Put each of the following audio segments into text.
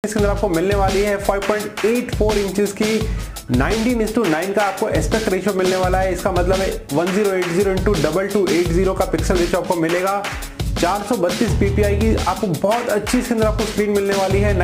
इसके अंदर आपको मिलने वाली है 5.84 इंचेस की 19:9 का आपको एस्पेक्ट रेशियो मिलने वाला है। इसका मतलब है 1080 इंटू 2280 का पिक्सल रेशियो आपको मिलेगा। 432 ppi की आपको बहुत अच्छी इसके अंदर आपको स्क्रीन मिलने वाली है।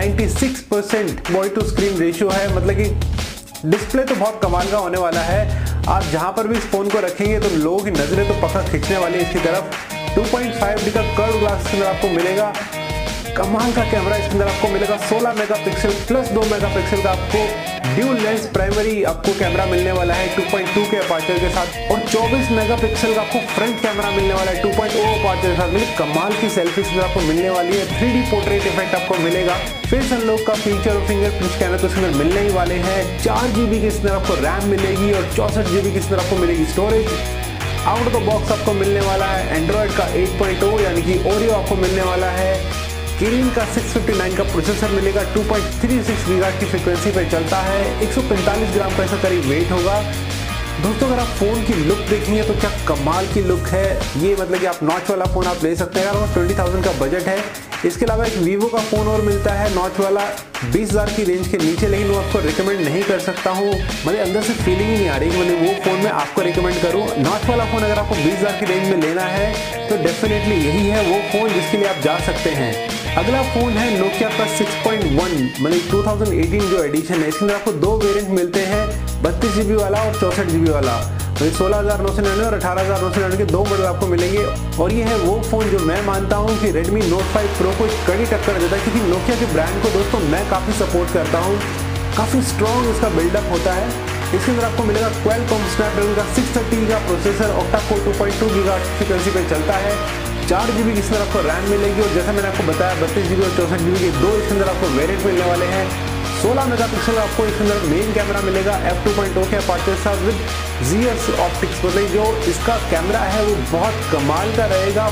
96% बॉडी टू स्क्रीन रेशियो है, मतलब कि डिस्प्ले तो बहुत कमाल का होने वाला है। आप जहां पर भी इस फोन को रखेंगे तो लोगों की नजरें तो पक्का खींचने वाली है इसकी तरफ। 2.5D का कर्व ग्लास इसके अंदर आपको मिलेगा। कमाल का कैमरा इसके अंदर आपको मिलेगा। 16 मेगापिक्सल प्लस 2 मेगापिक्सल का आपको ड्यूल लेंस प्राइमरी आपको कैमरा मिलने वाला है 2.2 के अपर्चर के साथ, और 24 मेगापिक्सल का आपको फ्रंट कैमरा मिलने वाला है 2.0 अपर्चर के साथ। मतलब कमाल की सेल्फी इसके अंदर आपको मिलने वाली है। 3D पोर्ट्रेट इफेक्ट आपको मिलेगा। फेस अनलॉक का फीचर और फिंगरप्रिंट कैमरा तो इसके अंदर मिलने ही वाले हैं। 4GB की इसके अंदर आपको रैम मिलेगी और 64GB की इसके अंदर आपको मिलेगी storage. Out of the box आपको मिलने वाला है एंड्रॉइड का 8.0 यानी कि ओरियो आपको मिलने वाला है। किरिन का 659 का प्रोसेसर मिलेगा। 2.36 गीगाहर्ट्ज की फ्रीक्वेंसी पे चलता है। 145 ग्राम का ऐसा करीब वेट होगा। दोस्तों अगर आप फोन की लुक देखेंगे तो क्या कमाल की लुक है ये, मतलब कि आप नॉच वाला फोन आप ले सकते हैं अगर 20,000 का बजट है। इसके अलावा एक वीवो का फोन और मिलता है नॉच वाला 20,000 की रेंज के नीचे, लेकिन वो आपको रिकमेंड नहीं कर सकता हूँ। मतलब अंदर से फीलिंग ही नहीं आ रही कि मतलब वो फोन मैं आपको रिकमेंड करूँ। नॉच वाला फोन अगर आपको 20,000 की रेंज में लेना है तो डेफिनेटली यही है वो फोन जिसके लिए आप जा सकते हैं। अगला फोन है नोकिया का 6.1 मतलब 2018 जो एडिशन है। इसके अंदर आपको दो वेरिएंट मिलते हैं, 32GB वाला और 64GB वाला। तो 16,999 और 18,999 के दो मॉडल आपको मिलेंगे। और ये है वो फोन जो मैं मानता हूँ कि Redmi Note 5 Pro को कड़ी टक्कर देता है, क्योंकि नोकिया के ब्रांड को दोस्तों मैं काफी सपोर्ट करता हूँ। काफी स्ट्रॉन्ग इसका बिल्डअप होता है। इसके अंदर आपको मिलेगा Qualcomm Snapdragon का 630 का processor, octa core 2.2 gigahertz frequency पे चलता है। 4GB की इसके अंदर आपको रैम मिलेगी और जैसा मैंने आपको बताया 32GB और 64GB के दो इसके अंदर आपको वेरिएंट मिलने वाले हैं। 16 मेगापिक्सल आपको इसके अंदर मेन कैमरा मिलेगा f2.0 के अपर्चर के साथ विद ZS ऑप्टिक्स। मतलब जो इसका कैमरा है वो बहुत कमाल का रहेगा।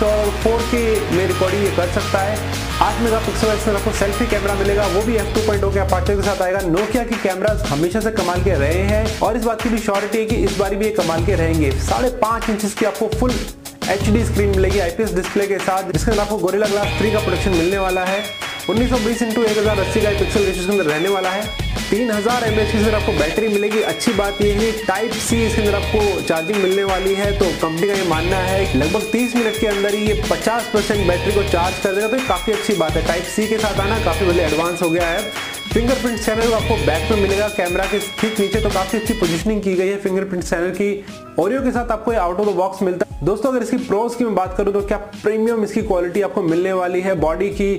4K में रिकॉर्डिंग ये कर सकता है। 8 मेगापिक्सल इसके अंदर आपको सेल्फी कैमरा मिलेगा, वो भी f2.0 के अपर्चर के साथ आएगा। नोकिया की कैमरास हमेशा से कमाल के रहे हैं और इस बात की भी श्योरिटी है कि इस बार भी ये कमाल के रहेंगे। 5.5 इंच की आपको फुल HD स्क्रीन मिलेगी IPS डिस्प्ले के साथ, जिसके अंदर आपको गोरिल्ला ग्लास 3 का प्रोटेक्शन मिलने वाला है। 1920x1080 का पिक्सल रेशियो के अंदर रहने वाला है। 3000 mAh की आपको बैटरी मिलेगी। अच्छी बात यह है टाइप सी इसके अंदर आपको चार्जिंग मिलने वाली है, तो कंपनी का ये मानना है लगभग 30 मिनट के अंदर ही ये 50% बैटरी को चार्ज कर देगा, तो ये काफी अच्छी बात है। टाइप सी के साथ आना काफी बड़े एडवांस हो गया है। फिंगरप्रिंट स्कैनर आपको बैक में मिलेगा कैमरा के ठीक नीचे, तो काफी अच्छी पोजीशनिंग की गई है फिंगरप्रिंट स्कैनर की। ओरियो के साथ आपको आउट ऑफ द बॉक्स मिलता है। दोस्तों अगर इसकी प्रोस की मैं बात करूं तो क्या प्रीमियम इसकी क्वालिटी आपको मिलने वाली है। बॉडी की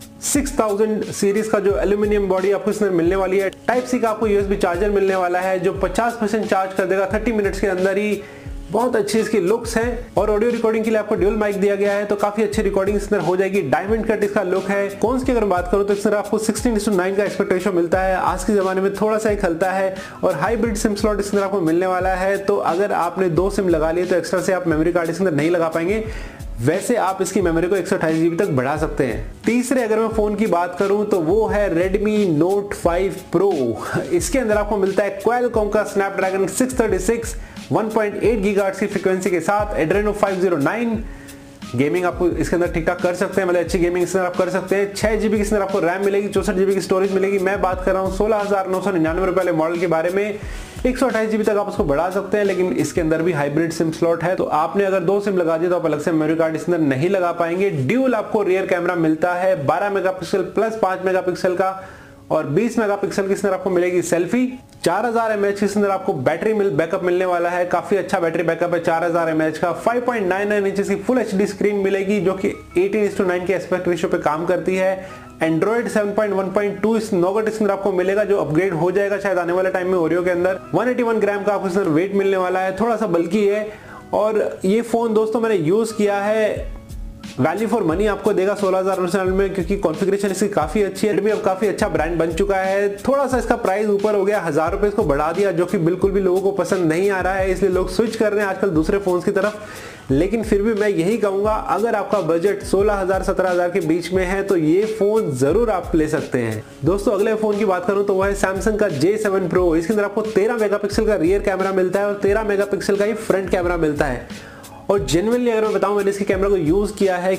6000 सीरीज का जो एल्यूमिनियम बॉडी आपको इसमें मिलने वाली है। टाइप सी का आपको यूएसबी चार्जर मिलने वाला है जो 50% चार्ज कर देगा 30 मिनट्स के अंदर ही। बहुत अच्छी इसकी लुक्स है और ऑडियो रिकॉर्डिंग के लिए आपको ड्यूल माइक दिया गया है, तो काफी अच्छी रिकॉर्डिंग इसमें हो जाएगी। डायमंड कट इसका लुक है। कॉन्स की अगर बात करूं तो इसमें आपको 16:9 का एस्पेक्ट रेशियो मिलता है। आज के जमाने में थोड़ा सा ही खलता है और हाइब्रिड सिम स्लॉट इसमें आपको मिलने वाला है, तो अगर आपने 2 सिम लगा लिए तो एक्स्ट्रा से आप मेमोरी कार्ड इसके अंदर नहीं लगा पाएंगे। वैसे आप इसकी मेमोरी को 128GB तक बढ़ा सकते हैं। तीसरे अगर मैं फोन की बात करूं तो वो है Redmi Note 5 Pro। इसके अंदर आपको मिलता है Qualcomm का Snapdragon 636 1.8 गीगाहर्ट्ज की फ्रीक्वेंसी के साथ Adreno 509। गेमिंग आप इसके अंदर ठीक ठाक कर सकते हैं, मतलब अच्छी गेमिंग इसके अंदर आप कर सकते हैं। 6GB की इसके अंदर आपको रैम मिलेगी, 64GB की स्टोरेज मिलेगी। मैं बात कर रहा हूँ 16,999 रुपए वाले मॉडल के बारे में। 128GB तक आप उसको बढ़ा सकते हैं, लेकिन इसके अंदर भी हाइब्रिड सिम स्लॉट है, तो आपने अगर 2 सिम लगा दिया तो आप अलग से मेमोरी कार्ड इसके अंदर नहीं लगा पाएंगे। ड्यूल आपको रियर कैमरा मिलता है 12 मेगापिक्सल प्लस 5 मेगापिक्सल का और 20 मेगापिक्सल की इसके अंदर आपको मिलेगी सेल्फी। 4000 mAh के अंदर आपको बैटरी बैकअप मिलने वाला है। काफी अच्छा बैटरी बैकअप है 4000 mAh का। 5.99 इंच की फुल HD स्क्रीन मिलेगी जो कि 18:9 के एस्पेक्ट रेशियो पे काम करती है। एंड्रॉइड 7.1.2 इस नॉगट इसके अंदर आपको मिलेगा जो अपग्रेड हो जाएगा शायद आने वाले टाइम में ओरियो के अंदर। 181 ग्राम का आपको इसके अंदर वेट मिलने वाला है, थोड़ा सा बल्कि है। और ये फोन दोस्तों मैंने यूज किया है, वैल्यू फॉर मनी आपको देगा 16,999 में, क्योंकि कॉन्फ़िगरेशन इसकी काफी अच्छी है। Redmi अब काफी अच्छा ब्रांड बन चुका है। थोड़ा सा इसका प्राइस ऊपर हो गया, 1000 रुपए इसको बढ़ा दिया, जो कि बिल्कुल भी लोगों को पसंद नहीं आ रहा है, इसलिए लोग स्विच कर रहे हैं आजकल दूसरे फोन की तरफ। लेकिन फिर भी मैं यही कहूंगा अगर आपका बजट 16,000-17,000 के बीच में है तो ये फोन जरूर आप ले सकते हैं। दोस्तों अगले फोन की बात करूं तो वो है Samsung का J7 Pro। इसके अंदर आपको 13 मेगापिक्सल का रियर कैमरा मिलता है और 13 मेगापिक्सल का ही फ्रंट कैमरा मिलता है। और जेन्युइनली अगर मैं बताऊं मैंने इसके कैमरा को यूज किया है,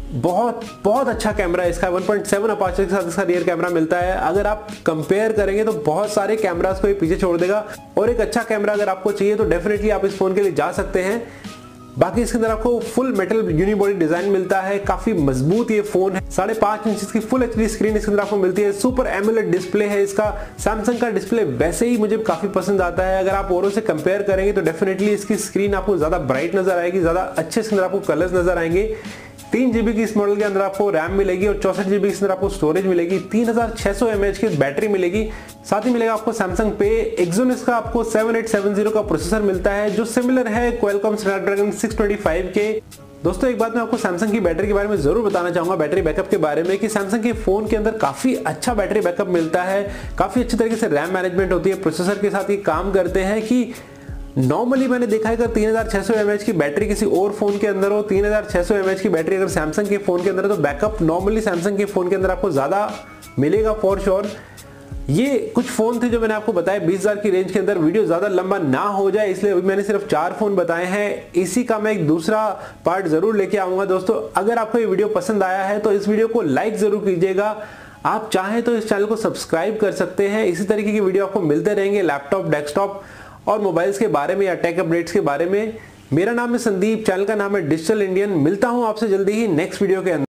बहुत बहुत अच्छा कैमरा है इसका। 1.7 अपर्चर के साथ इसका रियर कैमरा मिलता है। अगर आप कंपेयर करेंगे तो बहुत सारे कैमरास को ये पीछे छोड़ देगा, और एक अच्छा कैमरा अगर आपको चाहिए तो डेफिनेटली आप इस फोन के लिए जा सकते हैं। बाकी इसके अंदर आपको फुल मेटल यूनिबॉडी डिजाइन मिलता है, काफी मजबूत ये फोन है। 5.5 इंच की फुल एचडी स्क्रीन इसके अंदर आपको मिलती है। सुपर एमोलेड डिस्प्ले है इसका। सैमसंग का डिस्प्ले वैसे ही मुझे काफी पसंद आता है। अगर आप औरों से कंपेयर करेंगे तो डेफिनेटली इसकी स्क्रीन आपको ज्यादा ब्राइट नजर आएगी, ज्यादा अच्छे इसके अंदर आपको कलर्स नजर आएंगे। 3 GB की इस मॉडल के अंदर आपको रैम मिलेगी और 64 GB के अंदर आपको स्टोरेज मिलेगी। 3600 mAh की बैटरी मिलेगी। साथ ही मिलेगा आपको सैमसंग पे एक्सोनस का आपको 7870 का प्रोसेसर मिलता है, जो सिमिलर है क्वालकॉम स्नैपड्रैगन 625 के। दोस्तों एक बात मैं आपको सैमसंग की बैटरी के बारे में जरूर बताना चाहूंगा, बैटरी बैकअप के बारे में, कि सैमसंग के फोन के अंदर काफी अच्छा बैटरी बैकअप मिलता है। काफी अच्छी तरीके से रैम मैनेजमेंट होती है, प्रोसेसर के साथ ये काम करते हैं कि नॉर्मली मैंने देखा है कि 3600 mAh की बैटरी किसी और फोन के अंदर हो, 3600 mAh की बैटरी अगर सैमसंग के फोन के अंदर है तो बैकअप नॉर्मली सैमसंग के फोन के अंदर आपको ज्यादा मिलेगा फॉर श्योर। ये कुछ फोन थे जो मैंने आपको बताया 20,000 की रेंज के अंदर। वीडियो ज्यादा लंबा ना हो जाए इसलिए अभी मैंने सिर्फ 4 फोन बताए हैं। इसी का मैं एक दूसरा पार्ट जरूर लेके आऊंगा। दोस्तों अगर आपको ये वीडियो पसंद आया है तो इस वीडियो को लाइक जरूर कीजिएगा। आप चाहें तो इस चैनल को सब्सक्राइब कर सकते हैं। इसी तरीके की वीडियो आपको मिलते रहेंगे लैपटॉप, डेस्कटॉप और मोबाइल्स के बारे में या टेक अपडेट्स के बारे में। मेरा नाम है संदीप, चैनल का नाम है डिजिटल इंडियन। मिलता हूं आपसे जल्दी ही नेक्स्ट वीडियो के अंदर।